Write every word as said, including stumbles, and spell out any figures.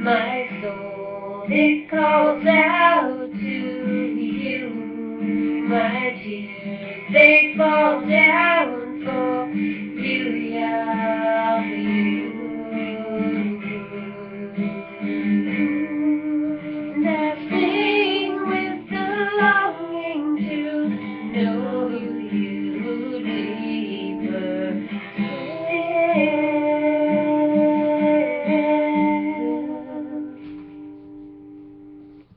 My soul, it calls out to you. My tears, they